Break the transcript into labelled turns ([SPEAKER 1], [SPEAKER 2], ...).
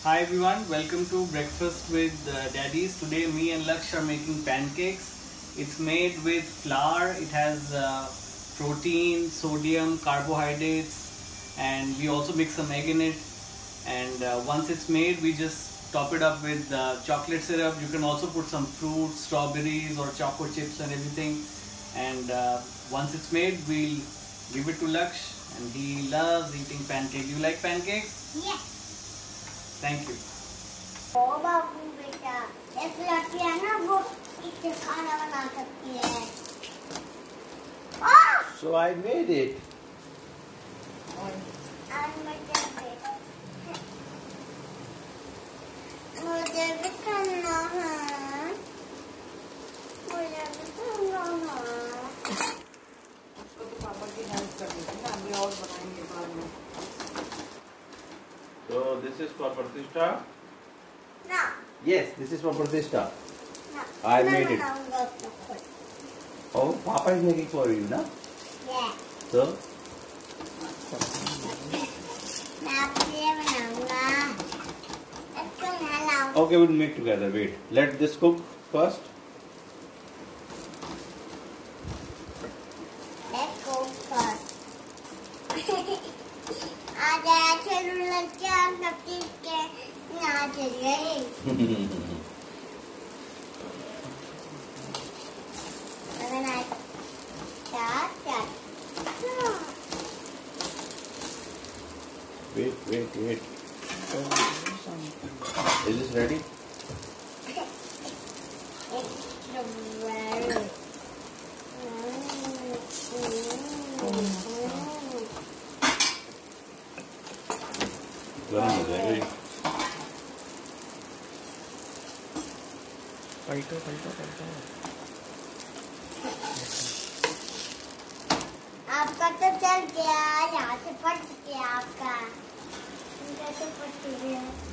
[SPEAKER 1] Hi everyone, welcome to Breakfast with Daddies. Today me and Laksh are making pancakes. It's made with flour, it has protein, sodium, carbohydrates, and we also mix some egg in it. And once it's made, we just top it up with chocolate syrup. You can also put some fruits, strawberries or choco chips and everything. And once it's made, we'll give it to Laksh, and he loves eating pancakes. You like pancakes?
[SPEAKER 2] Yes.
[SPEAKER 1] Thank you.
[SPEAKER 2] ओ बाबू बेटा एक लड़की है ना वो इससे खाना बना सकती है।
[SPEAKER 3] So I made it.
[SPEAKER 2] मुझे भी करना है। मुझे भी करना है।
[SPEAKER 4] उसको तो पापा की हेल्प कर देते हैं ना, अभी और बनाएंगे बाद में।
[SPEAKER 3] So this is for Pratishtha?
[SPEAKER 2] No.
[SPEAKER 3] Yes, this is for Pratishtha.
[SPEAKER 2] No.
[SPEAKER 3] I made it.
[SPEAKER 2] it.
[SPEAKER 3] Oh, Papa is making for you, na?
[SPEAKER 2] Yeah.
[SPEAKER 3] So?
[SPEAKER 2] मैं आपके लिए बनाऊंगा। इसको यहाँ लाऊं।
[SPEAKER 3] Okay, we'll make together. Wait. Let this cook first.
[SPEAKER 2] Let's go first. आज ऐसे लड़के हम सब चीज के यहाँ चले गए। When I start.
[SPEAKER 3] Wait. Is this ready?
[SPEAKER 2] It's very.
[SPEAKER 3] Garam ho jayega.
[SPEAKER 1] पलटो।
[SPEAKER 2] आपका तो चल गया, यहाँ से फट गया आपका। इनका तो फट गया।